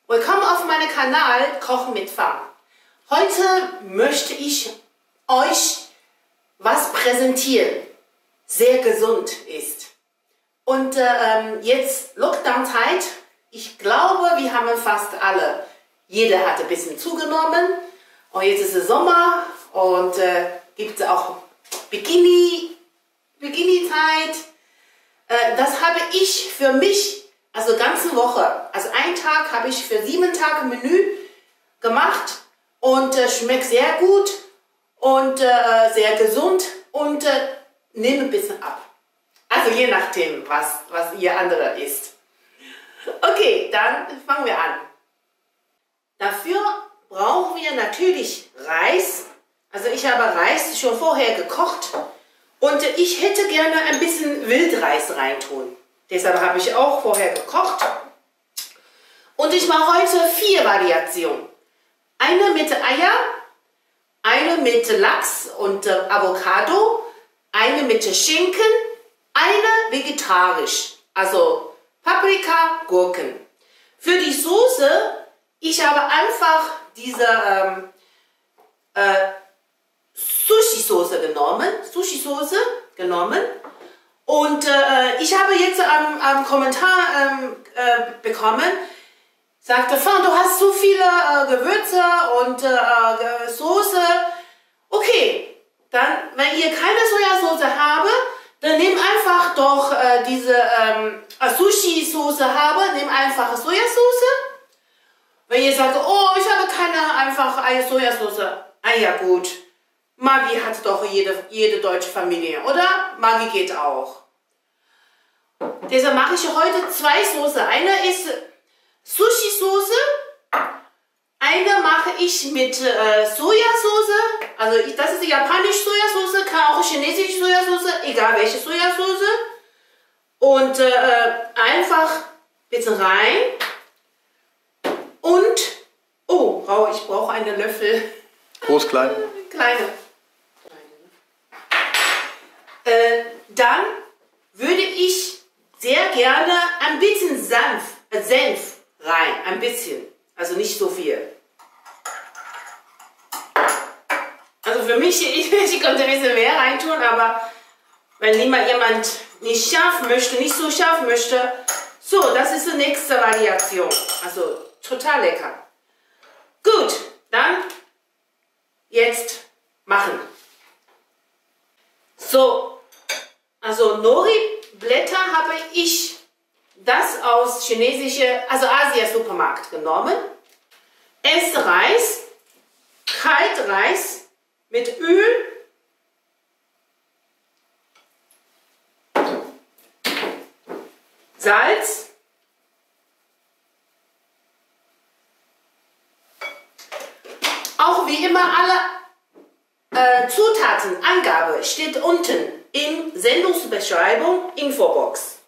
Willkommen auf meinem Kanal Kochen mit Fang. Heute möchte ich euch was präsentieren, sehr gesund ist. Und jetzt Lockdown-Zeit, ich glaube, wir haben fast alle, jeder hat ein bisschen zugenommen. Und jetzt ist es Sommer und gibt es auch Bikini-Zeit. Das habe ich für mich, also ganze Woche, also einen Tag habe ich für 7 Tage Menü gemacht und schmeckt sehr gut und sehr gesund und nehme ein bisschen ab. Also je nachdem, was ihr andere isst. Okay, dann fangen wir an. Dafür brauchen wir natürlich Reis. Also ich habe Reis schon vorher gekocht und ich hätte gerne ein bisschen Wildreis reintun. Deshalb habe ich auch vorher gekocht. Und ich mache heute 4 Variationen. Eine mit Eier, eine mit Lachs und Avocado, eine mit Schinken, eine vegetarisch, also Paprika, Gurken. Für die Soße, ich habe einfach diese Sushi-Soße genommen. Und ich habe jetzt am Kommentar bekommen, sagte, Fang, du hast so viele Gewürze und Soße. Okay, dann, wenn ihr keine Sojasauce habt, dann nehmt einfach doch diese Sushi-Soße nehmt einfach Sojasauce. Wenn ihr sagt, oh, ich habe keine einfach Sojasauce, ja gut. Maggi hat doch jede deutsche Familie, oder? Maggi geht auch. Deshalb mache ich heute 2 Soßen. Eine ist Sushi-Soße. Eine mache ich mit Sojasauce. Also das ist die japanische Sojasauce, kann auch chinesische Sojasauce, egal welche Sojasauce. Und einfach ein bisschen rein. Und, oh, ich brauche einen Löffel. Groß, klein? Kleine. Dann würde ich sehr gerne ein bisschen Senf rein, ein bisschen, also nicht so viel. Also für mich, ich könnte ein bisschen mehr reintun, aber wenn jemand nicht so scharf möchte, so, das ist die nächste Variation. Also total lecker. Gut, dann jetzt machen. So, also Nori-Blätter habe ich das aus also Asia-Supermarkt genommen. Reis, Kaltreis mit Öl, Salz, auch wie immer alle Zutatenangabe steht unten in Sendungsbeschreibung, Infobox.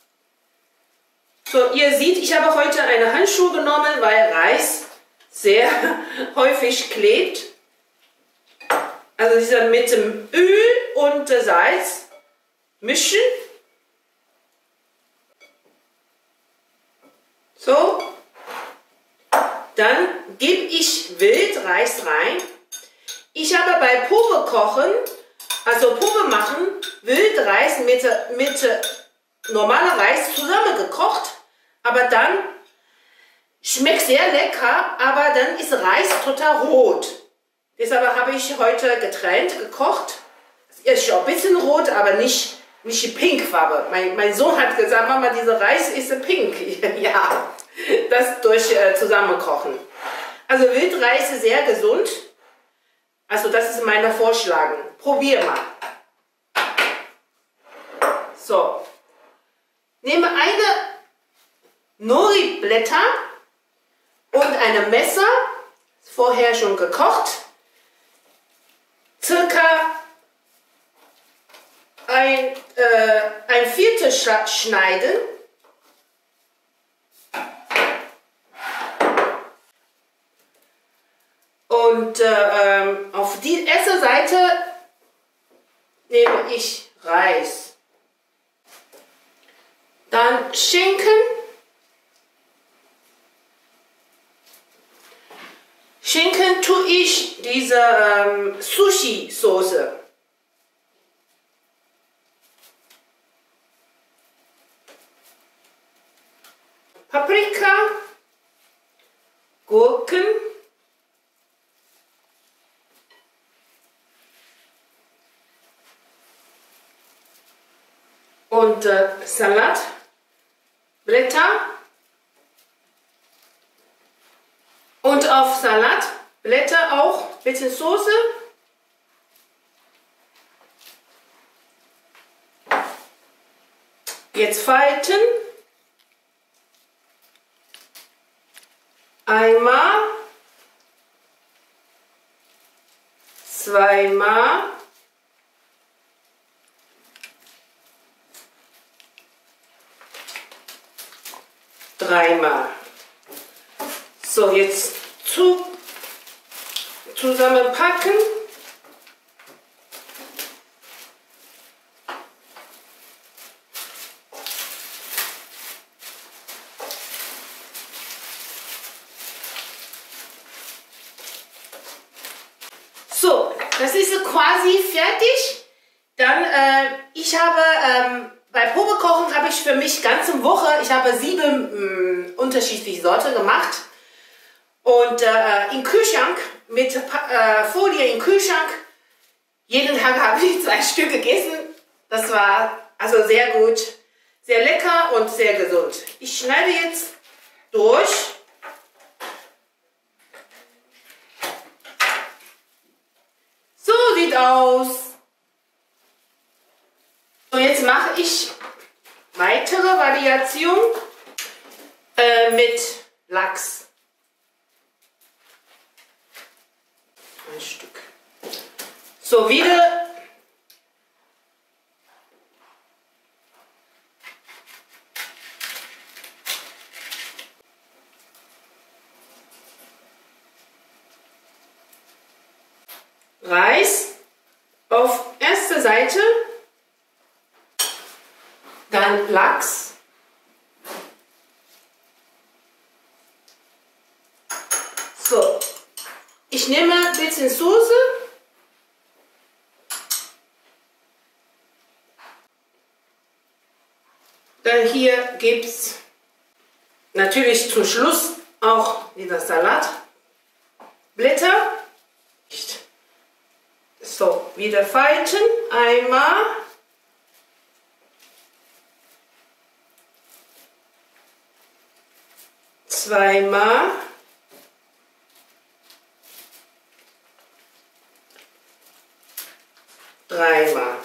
So, ihr seht, ich habe heute eine Handschuhe genommen, weil Reis sehr häufig klebt. Also dieser mit dem Öl und Salz mischen. So, dann gebe ich Wildreis rein. Ich habe bei Pure kochen, also Pure machen, Wildreis mit normaler Reis zusammengekocht, aber dann schmeckt sehr lecker, aber dann ist Reis total rot. Deshalb habe ich heute getrennt gekocht. Es ist auch ein bisschen rot, aber nicht die Pinkfarbe. Mein Sohn hat gesagt, Mama, dieser Reis ist pink. Ja, das durch Zusammenkochen. Also Wildreis ist sehr gesund. Also das ist mein Vorschlag. Probier mal. So. Nehme eine Nori-Blätter und ein Messer, vorher schon gekocht. Circa ein Viertel schneiden. Und auf die erste Seite nehme ich Reis. Dann Schinken. Schinken tue ich diese Sushi-Soße. Paprika, Gurken, und Salatblätter und auf Salatblätter auch ein bisschen Soße. Jetzt falten. Einmal, zweimal, dreimal. So, jetzt zusammenpacken. So, das ist quasi fertig. Dann, ich habe bei Probekochen habe ich für mich ganze Woche, ich habe 7 unterschiedliche Sorten gemacht. Und im Kühlschrank, mit Folie im Kühlschrank, jeden Tag habe ich 2 Stück gegessen. Das war also sehr gut, sehr lecker und sehr gesund. Ich schneide jetzt durch. So sieht aus. Und jetzt mache ich weitere Variation mit Lachs. Ein Stück. So, wieder Reis auf erster Seite, dann Lachs, so, ich nehme ein bisschen Soße, dann hier gibt es natürlich zum Schluss auch wieder Salatblätter. So, wieder falten, einmal, zweimal, dreimal.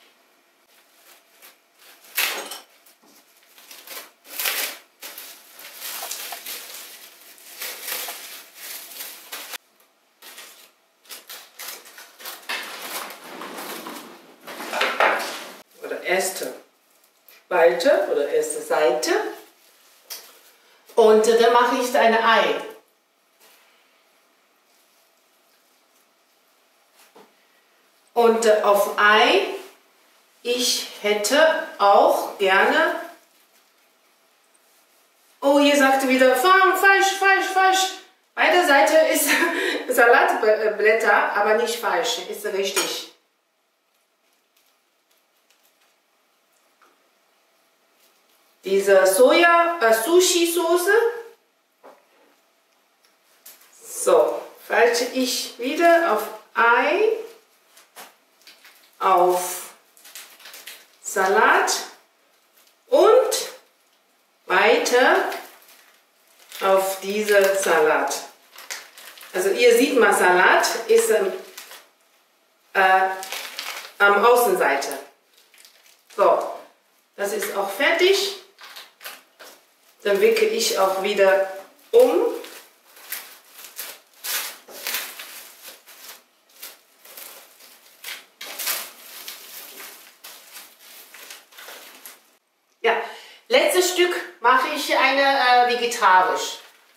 Erste Spalte oder erste Seite und dann mache ich ein Ei. Und auf Ei, ich hätte auch gerne, oh, ihr sagt wieder, falsch, falsch, falsch. Beide Seite ist Salatblätter, aber nicht falsch, ist richtig. Diese Soja-Sushi-Soße. So, falte ich wieder auf Ei, auf Salat und weiter auf diese Salat. Also ihr seht mal, Salat ist am Außenseite. So, das ist auch fertig. Dann wickel ich auch wieder um. Ja, letztes Stück mache ich eine vegetarisch.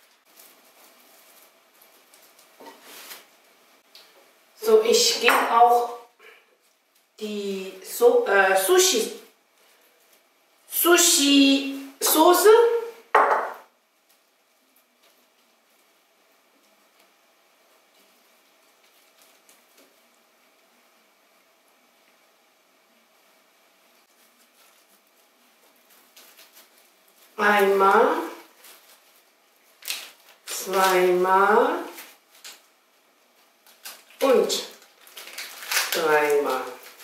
So, ich gebe auch die Sushi-Soße. Einmal, zweimal und dreimal.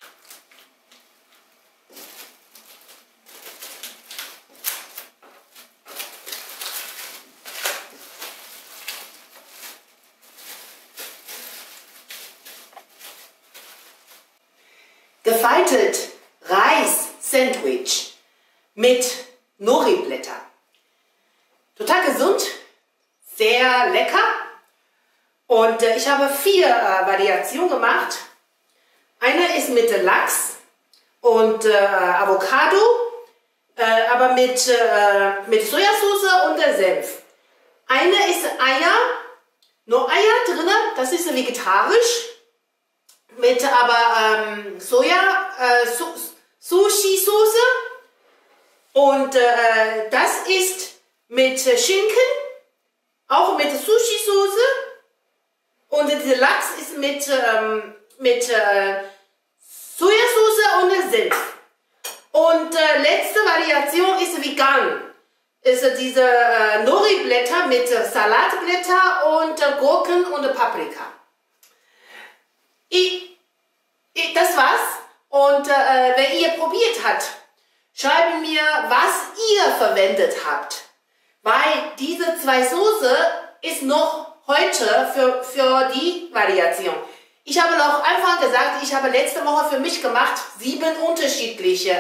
Gefaltet Reis-Sandwich mit Nori-Blätter. Total gesund, sehr lecker und ich habe 4 Variationen gemacht. Eine ist mit Lachs und Avocado, aber mit Sojasauce und Senf. Eine ist Eier, nur Eier drin, das ist vegetarisch. Mit aber Sushi-Soße und das ist mit Schinken, auch mit Sushi-Soße und der Lachs ist mit Sojasauce und Senf. Und letzte Variation ist vegan, ist diese Nori-Blätter mit Salatblätter und Gurken und Paprika. Das war's und wenn ihr probiert habt, schreibt mir, was ihr verwendet habt, weil diese 2 Soße ist noch heute für die Variation. Ich habe noch einfach gesagt, ich habe letzte Woche für mich gemacht 7 unterschiedliche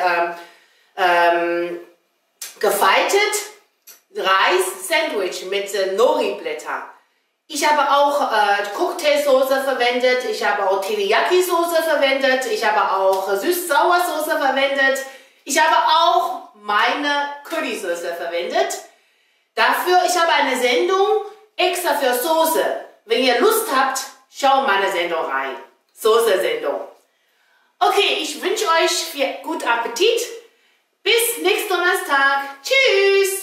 gefaltet Reis-Sandwich mit Nori-Blätter. Ich habe auch Cocktailsoße verwendet, ich habe auch Teriyaki-Soße verwendet, ich habe auch Süß-Sauer-Soße verwendet, ich habe auch meine Currysoße verwendet. Dafür, ich habe eine Sendung extra für Soße. Wenn ihr Lust habt, schaut meine Sendung rein. Soße-Sendung. Okay, ich wünsche euch viel guten Appetit. Bis nächsten Donnerstag. Tschüss!